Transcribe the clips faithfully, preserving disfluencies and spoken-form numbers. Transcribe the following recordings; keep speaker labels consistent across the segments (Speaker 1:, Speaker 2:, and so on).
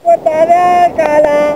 Speaker 1: Puerta de Alcalá.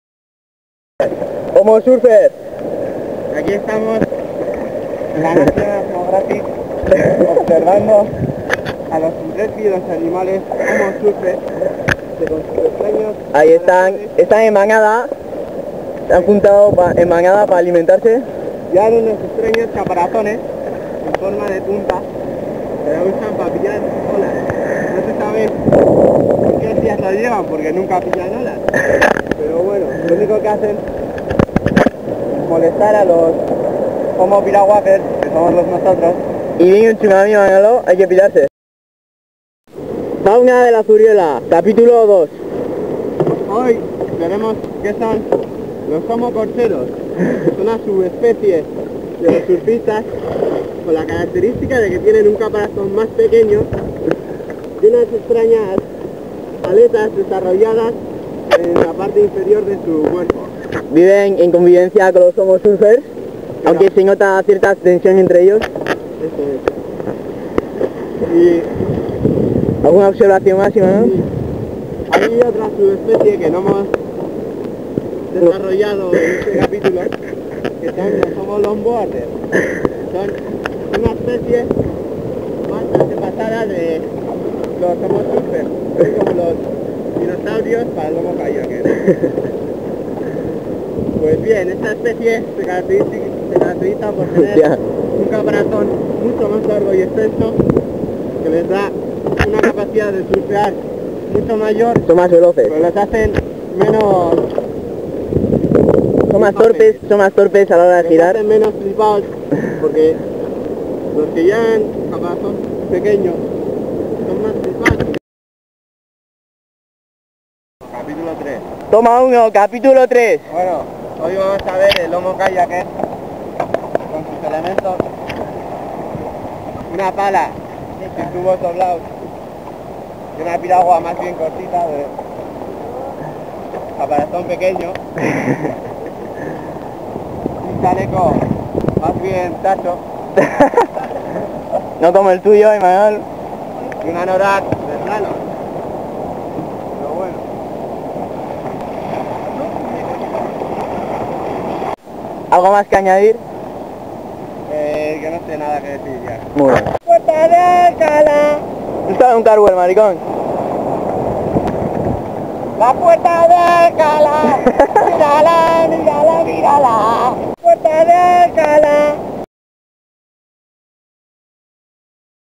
Speaker 2: Homo Surfer.
Speaker 1: Aquí estamos en la National Geographic observando a los intrépidos animales Homo Surfer de con sus extraños.
Speaker 2: Ahí están, están en manada. Se han juntado pa, en manada para alimentarse.
Speaker 1: Llevan unos extraños caparazones en forma de punta que la usan para pillar olas. No se sabe por qué días lo llevan, porque nunca pillan olas. Pero bueno, lo único que hacen es molestar a los Homo piraguapers, que somos los nosotros.
Speaker 2: Y viene un tsunami, Manolo, hay que pillarse. Fauna de la Zuriola, capítulo dos.
Speaker 1: Hoy veremos qué son los Homo corcheros. Es una subespecie de los surfistas con la característica de que tienen un caparazón más pequeño y unas extrañas aletas desarrolladas en la parte inferior de su cuerpo.
Speaker 2: Viven en convivencia con los Homo Surfers,
Speaker 1: Pero,
Speaker 2: aunque se nota cierta tensión entre ellos.
Speaker 1: Eso es. Y
Speaker 2: ¿Alguna observación máxima, no?
Speaker 1: hay otra subespecie que no hemos desarrollado en este capítulo, que son los Homo longboarders. Son una especie más antepasada de los Homo surfers, son como los dinosaurios para el Homo kayaker. Pues bien, esta especie se caracteriza, se caracteriza por tener
Speaker 2: Ya.
Speaker 1: un caparazón mucho más largo y extenso que les da una capacidad de surfear mucho mayor,
Speaker 2: Son más veloces.
Speaker 1: pero les hacen menos...
Speaker 2: Son más torpes, son más torpes a la hora de
Speaker 1: les
Speaker 2: girar.
Speaker 1: hacen menos flipados, porque los que llevan caparazón pequeño son más flipados. Capítulo tres.
Speaker 2: Toma uno, capítulo tres.
Speaker 1: Bueno, hoy vamos a ver el Homo kayaker con sus elementos. Una pala sin tubos doblados y una piragua más bien cortita de caparazón pequeño. Un chaleco más bien tacho
Speaker 2: No como el tuyo, Emanuel.
Speaker 1: y un anorak de plano. Pero bueno.
Speaker 2: ¿Algo más que añadir?
Speaker 1: Eh, que no sé nada que decir ya.
Speaker 2: Muy bien.
Speaker 1: Puerta de Alcalá.
Speaker 2: Está un cargo el maricón.
Speaker 1: La puerta de Alcalá. Mírala, mírala, mírala. Puerta de Alcalá.